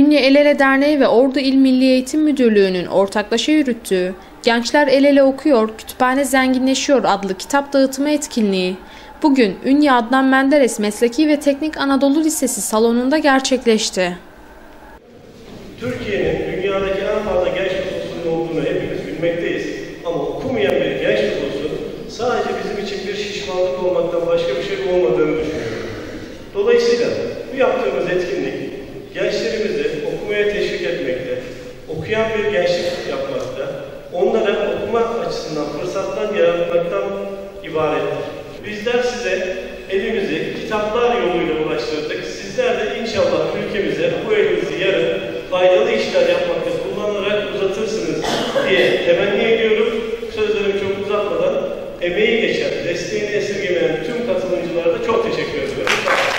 Ünye El Ele Derneği ve Ordu İl Milli Eğitim Müdürlüğü'nün ortaklaşa yürüttüğü Gençler El Ele Okuyor, Kütüphane Zenginleşiyor adlı kitap dağıtımı etkinliği bugün Ünye Adnan Menderes Mesleki ve Teknik Anadolu Lisesi salonunda gerçekleşti. Türkiye'nin dünyadaki en fazla genç nüfusunun olduğunu hepimiz bilmekteyiz. Ama okumayan bir genç nüfusu sadece bizim için bir şişmanlık olmaktan başka bir şey olmadığını düşünüyorum. Dolayısıyla bu yaptığımız etkinlik gençlerimizi okumaya teşvik etmekte, okuyan bir gençlik yapmakta, onlara okuma açısından fırsattan yaratmaktan ibarettir. Bizler size elimizi kitaplar yoluyla ulaştırdık. Sizler de inşallah ülkemize bu elinizi yarın faydalı işler yapmakta kullanarak uzatırsınız diye temenni ediyorum. Sözlerimi çok uzatmadan emeği geçen, desteğini esirgemeyen tüm katılımcılara da çok teşekkür ediyorum.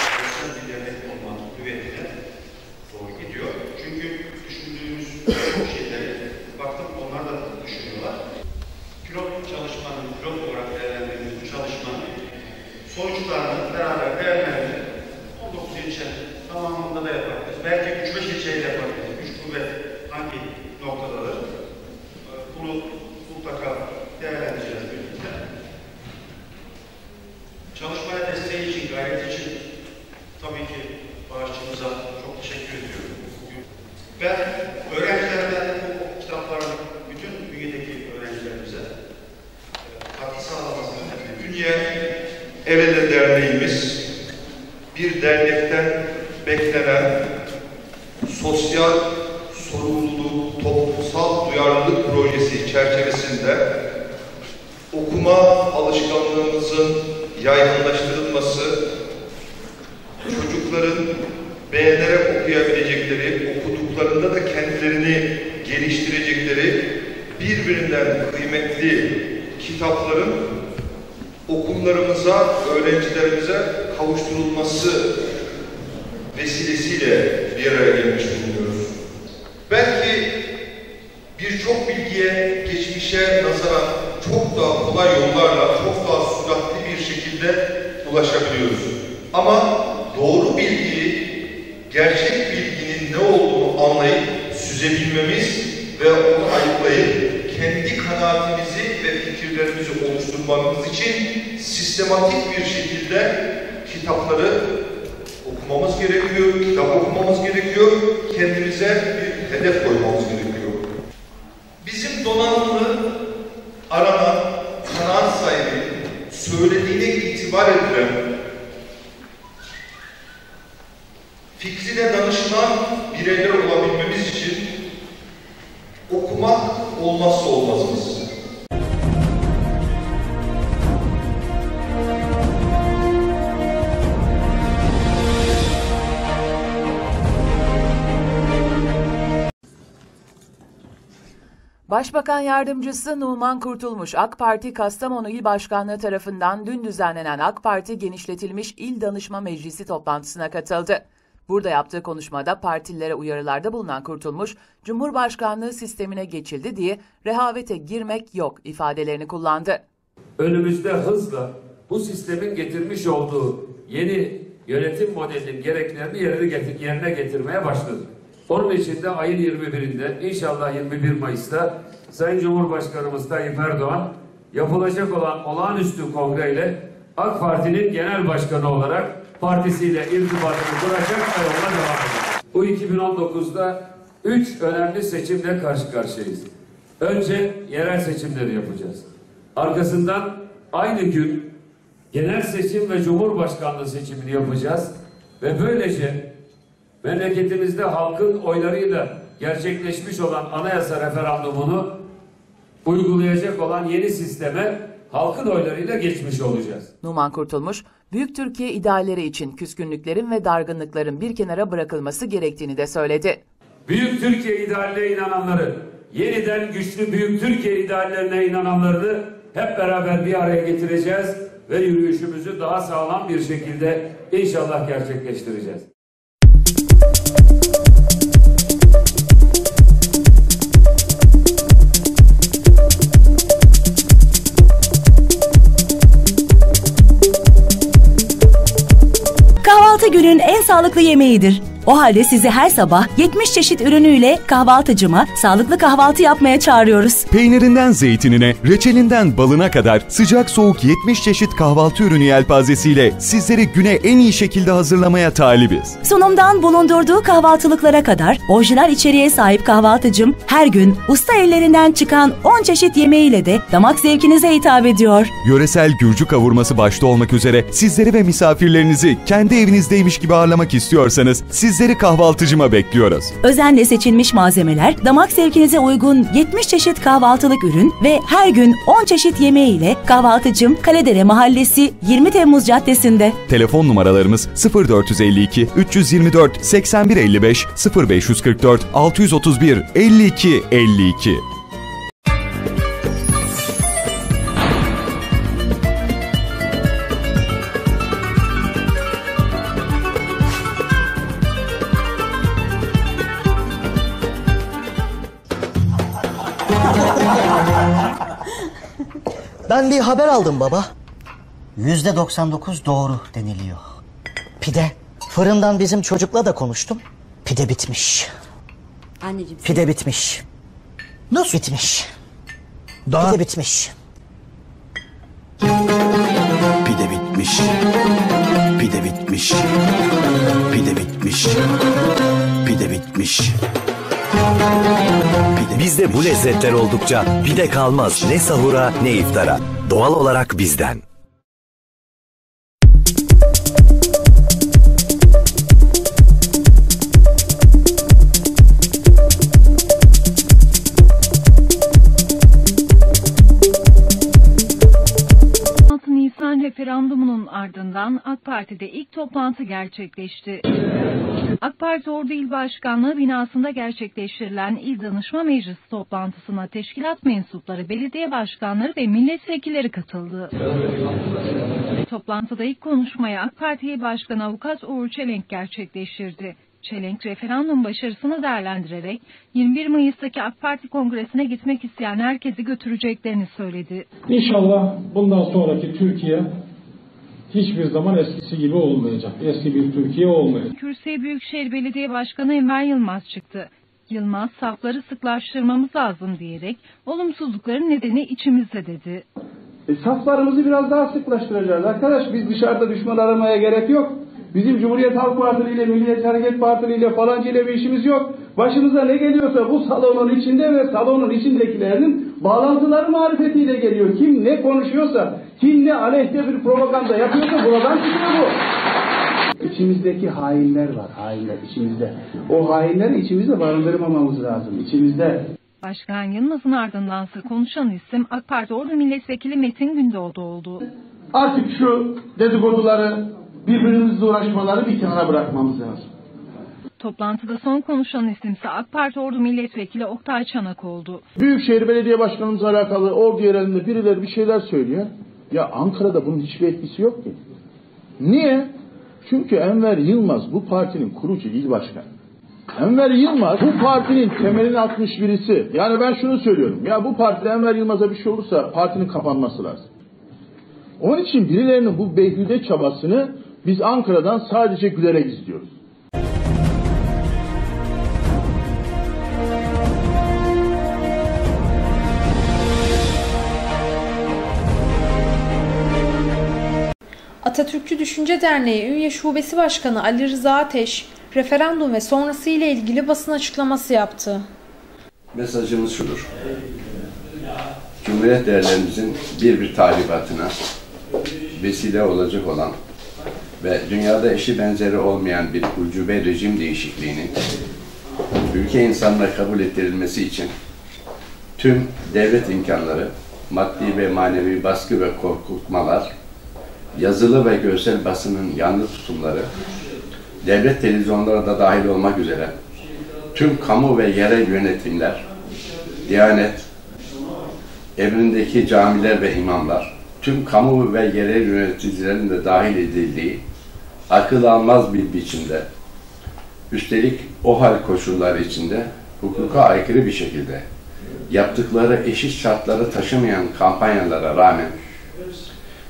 Çünkü düşündüğümüz şeyleri baktık, onlar da düşünüyorlar. Pilot olarak değerlendirdiğimiz bu çalışmanın sonuçlarını beraber değerlendirip 19 ilçe tamamında da yapabiliriz. Belki 3-5 ilçeyi de yapabiliriz. Güç kuvvet hangi noktadadır? Bunu mutlaka değerlendireceğiz birlikte. Çalışmaya desteği için, gayret için tabii ki bağışçımıza çok teşekkür ediyorum. Ben öğrencilerden bu kitapların bütün bünyedeki öğrencilerimize katkı sağlamasını Ünye El Ele Derneğimiz bir dernekten beklenen sosyal sorumluluk, toplumsal duyarlılık projesi çerçevesinde okuma alışkanlığımızın yaygınlaştırılması, çocukların beğenerek okuyabilecekleri, okuduklarında da kendilerini geliştirecekleri birbirinden kıymetli kitapların okullarımıza, öğrencilerimize kavuşturulması vesilesiyle bir araya gelmiş bulunuyoruz. Belki birçok bilgiye, geçmişe nazaran çok daha kolay yollarla, çok daha süratli bir şekilde ulaşabiliyoruz. Ama doğru bilgiyi, gerçek bilginin ne olduğunu anlayıp süzebilmemiz ve onu ayıklayıp kendi kanaatimizi ve fikirlerimizi oluşturmamız için sistematik bir şekilde kitapları okumamız gerekiyor, kitap okumamız gerekiyor, kendimize bir hedef koymamız gerekiyor. Bizim donanımlı, aranan, kanaat sahibi, söylediğine itibar edilen, fikrine danışılan bireyler olabilmemiz için okumak olmazsa olmazımız. Başbakan Yardımcısı Numan Kurtulmuş, AK Parti Kastamonu İl Başkanlığı tarafından dün düzenlenen AK Parti Genişletilmiş İl Danışma Meclisi toplantısına katıldı. Burada yaptığı konuşmada partililere uyarılarda bulunan Kurtulmuş, Cumhurbaşkanlığı sistemine geçildi diye rehavete girmek yok ifadelerini kullandı. Önümüzde hızla bu sistemin getirmiş olduğu yeni yönetim modelinin gereklerini yerine getirmeye başladık. Onun için de ayın 21'inde inşallah 21 Mayıs'ta Sayın Cumhurbaşkanımız Tayyip Erdoğan yapılacak olan olağanüstü kongreyle AK Parti'nin genel başkanı olarak partisiyle irtibatını kuracak ve yoluna devam edecek. Bu 2019'da 3 önemli seçimle karşı karşıyayız. Önce yerel seçimleri yapacağız. Arkasından aynı gün genel seçim ve Cumhurbaşkanlığı seçimini yapacağız. Ve böylece memleketimizde halkın oylarıyla gerçekleşmiş olan anayasa referandumunu uygulayacak olan yeni sisteme halkın oylarıyla geçmiş olacağız. Numan Kurtulmuş, Büyük Türkiye idealleri için küskünlüklerin ve dargınlıkların bir kenara bırakılması gerektiğini de söyledi. Büyük Türkiye idealine inananları, yeniden güçlü Büyük Türkiye ideallerine inananları hep beraber bir araya getireceğiz ve yürüyüşümüzü daha sağlam bir şekilde inşallah gerçekleştireceğiz. Kahvaltı günün en sağlıklı yemeğidir. O halde sizi her sabah 70 çeşit ürünüyle kahvaltıcıma sağlıklı kahvaltı yapmaya çağırıyoruz. Peynirinden zeytinine, reçelinden balına kadar sıcak soğuk 70 çeşit kahvaltı ürünü yelpazesiyle sizleri güne en iyi şekilde hazırlamaya talibiz. Sunumdan bulundurduğu kahvaltılıklara kadar orijinal içeriğe sahip kahvaltıcım her gün usta ellerinden çıkan 10 çeşit yemeğiyle de damak zevkinize hitap ediyor. Yöresel Gürcü kavurması başta olmak üzere sizleri ve misafirlerinizi kendi evinizdeymiş gibi ağırlamak istiyorsanız sizleri kahvaltıcıma bekliyoruz. Özenle seçilmiş malzemeler, damak zevkinize uygun 70 çeşit kahvaltılık ürün ve her gün 10 çeşit yemeğiyle kahvaltıcım Kaledere Mahallesi 20 Temmuz Caddesi'nde. Telefon numaralarımız 0452 324 8155 0544 631 52 52. Ben bir haber aldım baba. %99 doğru deniliyor. Pide. Fırından bizim çocukla da konuştum. Pide bitmiş. Anneciğim. Pide bitmiş. Nasıl bitmiş? Pide bitmiş. Pide bitmiş. Pide bitmiş. Pide bitmiş. Pide bitmiş. Bizde bu lezzetler oldukça pide kalmaz ne sahura ne iftara. Doğal olarak bizden. Nisan referandumunun ardından AK Parti'de ilk toplantı gerçekleşti. AK Parti Ordu İl Başkanlığı binasında gerçekleştirilen İl Danışma Meclisi toplantısına teşkilat mensupları, belediye başkanları ve milletvekilleri katıldı. Toplantıda ilk konuşmayı AK Parti İl Başkanı Avukat Uğur Çelenk gerçekleştirdi. Çelenk, referandum başarısını değerlendirerek 21 Mayıs'taki AK Parti Kongresi'ne gitmek isteyen herkesi götüreceklerini söyledi. İnşallah bundan sonraki Türkiye hiçbir zaman eskisi gibi olmayacak. Eski bir Türkiye olmayacak. Kürsüye Büyükşehir Belediye Başkanı Enver Yılmaz çıktı. Yılmaz, safları sıklaştırmamız lazım diyerek olumsuzlukların nedeni içimizde dedi. Saflarımızı biraz daha sıklaştıracağız arkadaş. Biz dışarıda düşman aramaya gerek yok. Bizim Cumhuriyet Halk Partili ile, Milliyetçi Hareket Partili ile falanca ile bir işimiz yok. Başımıza ne geliyorsa bu salonun içinde ve salonun içindekilerinin bağlantıları marifetiyle geliyor. Kim ne konuşuyorsa, kim ne aleyhte bir propaganda yapıyorsa buradan çıkıyor bu. İçimizdeki hainler var, hainler içimizde. O hainleri içimizde barındırmamamız lazım, içimizde. Başkan Yılmaz'ın ardındansa konuşan isim AK Parti Ordu Milletvekili Metin Gündoğdu oldu. Artık şu dedikoduları, birbirimizle uğraşmaları bir kenara bırakmamız lazım. Toplantıda son konuşan isimse AK Parti Ordu Milletvekili Oktay Çanak oldu. Büyükşehir Belediye Başkanımızla alakalı Ordu yerelinde birileri bir şeyler söylüyor. Ya Ankara'da bunun hiçbir etkisi yok ki. Niye? Çünkü Enver Yılmaz bu partinin kurucu il başkanı. Enver Yılmaz bu partinin temelini atmış birisi. Yani ben şunu söylüyorum. Ya bu partide Enver Yılmaz'a bir şey olursa partinin kapanması lazım. Onun için birilerinin bu beyhude çabasını biz Ankara'dan sadece gülerek izliyoruz. Atatürkçü Düşünce Derneği Ünye Şubesi Başkanı Ali Rıza Ateş, referandum ve sonrası ile ilgili basın açıklaması yaptı. Mesajımız şudur. Cumhuriyet değerlerimizin bir talibatına vesile olacak olan ve dünyada eşi benzeri olmayan bir ucube rejim değişikliğinin ülke insanına kabul ettirilmesi için tüm devlet imkanları, maddi ve manevi baskı ve korkutmalar, yazılı ve görsel basının yanlı tutumları, devlet televizyonları da dahil olmak üzere tüm kamu ve yerel yönetimler, Diyanet, emrindeki camiler ve imamlar, tüm kamu ve yerel yöneticilerin de dahil edildiği akıl almaz bir biçimde, üstelik o hal koşulları içinde hukuka aykırı bir şekilde yaptıkları eşit şartları taşımayan kampanyalara rağmen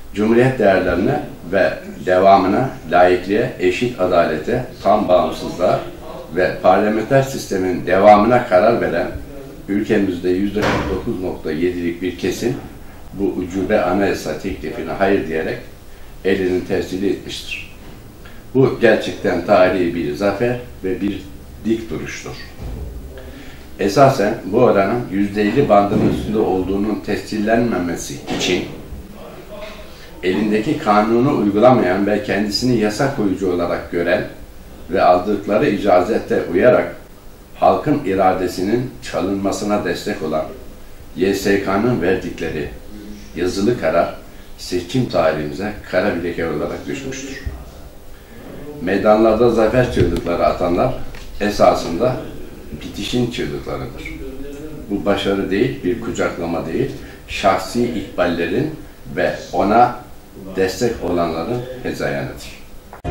Cumhuriyet değerlerine ve devamına, laikliğe, eşit adalete, tam bağımsızlığa ve parlamenter sistemin devamına karar veren ülkemizde %49.7'lik bir kesim bu ucube anayasa teklifine hayır diyerek elini tescil etmiştir. Bu gerçekten tarihi bir zafer ve bir dik duruştur. Esasen bu oranın %50 bandının üstünde olduğunun tescillenmemesi için elindeki kanunu uygulamayan ve kendisini yasa koyucu olarak gören ve aldıkları icazete uyarak halkın iradesinin çalınmasına destek olan YSK'nın verdikleri yazılı karar seçim tarihimize kara bir leke olarak düşmüştür. Meydanlarda zafer çığlıkları atanlar esasında bitişin çığlıklarıdır. Bu başarı değil, bir kucaklama değil, şahsi ikballerin ve ona destek olanların hezayanıdır.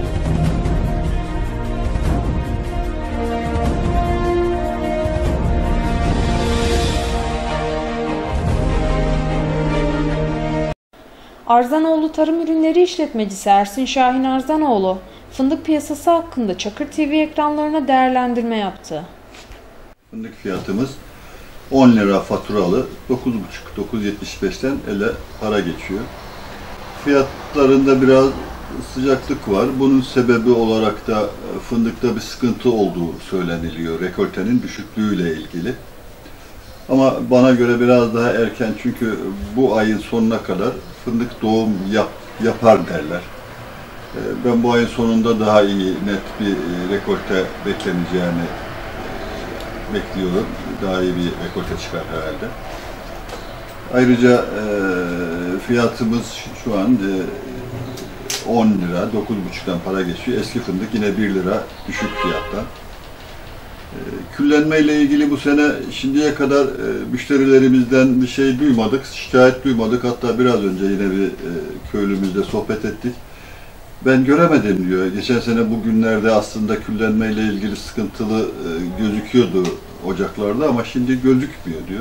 Arzanoğlu Tarım Ürünleri İşletmecisi Ersin Şahin Arzanoğlu, fındık piyasası hakkında Çakır TV ekranlarına değerlendirme yaptı. Fındık fiyatımız 10 lira faturalı, 9,5-9,75'ten ele para geçiyor. Fiyatlarında biraz sıcaklık var. Bunun sebebi olarak da fındıkta bir sıkıntı olduğu söyleniliyor, rekoltenin düşüklüğüyle ilgili. Ama bana göre biraz daha erken, çünkü bu ayın sonuna kadar fındık doğum yapar derler. Ben bu ayın sonunda daha iyi, net bir rekolte bekleneceğini bekliyorum. Daha iyi bir rekolte çıkar herhalde. Ayrıca fiyatımız şu an 10 lira, 9,5'tan para geçiyor. Eski fındık yine 1 lira düşük fiyattan. Küllenme ile ilgili bu sene şimdiye kadar müşterilerimizden bir şey duymadık, şikayet duymadık. Hatta biraz önce yine bir köylümüzle sohbet ettik. Ben göremedim diyor. Geçen sene bu günlerde aslında küllenme ile ilgili sıkıntılı gözüküyordu ocaklarda ama şimdi gözükmüyor diyor.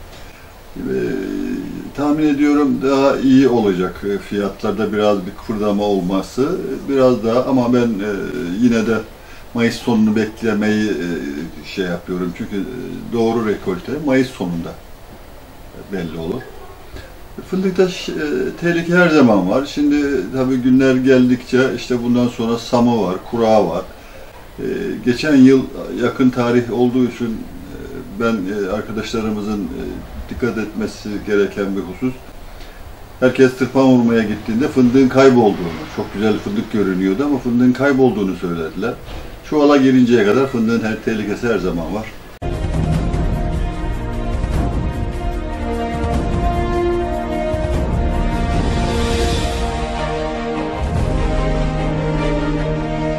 Tahmin ediyorum daha iyi olacak fiyatlarda, biraz bir kıpırdama olması. Biraz daha, ama ben yine de Mayıs sonunu beklemeyi şey yapıyorum. Çünkü doğru rekolte Mayıs sonunda belli olur. Fındıkta tehlike her zaman var. Şimdi tabii günler geldikçe işte bundan sonra samı var, kurağı var. Geçen yıl yakın tarih olduğu için ben arkadaşlarımızın dikkat etmesi gereken bir husus. Herkes tırpan vurmaya gittiğinde fındığın kaybolduğunu, çok güzel fındık görünüyordu ama fındığın kaybolduğunu söylediler. Çuvala girinceye kadar fındığın tehlikesi her zaman var.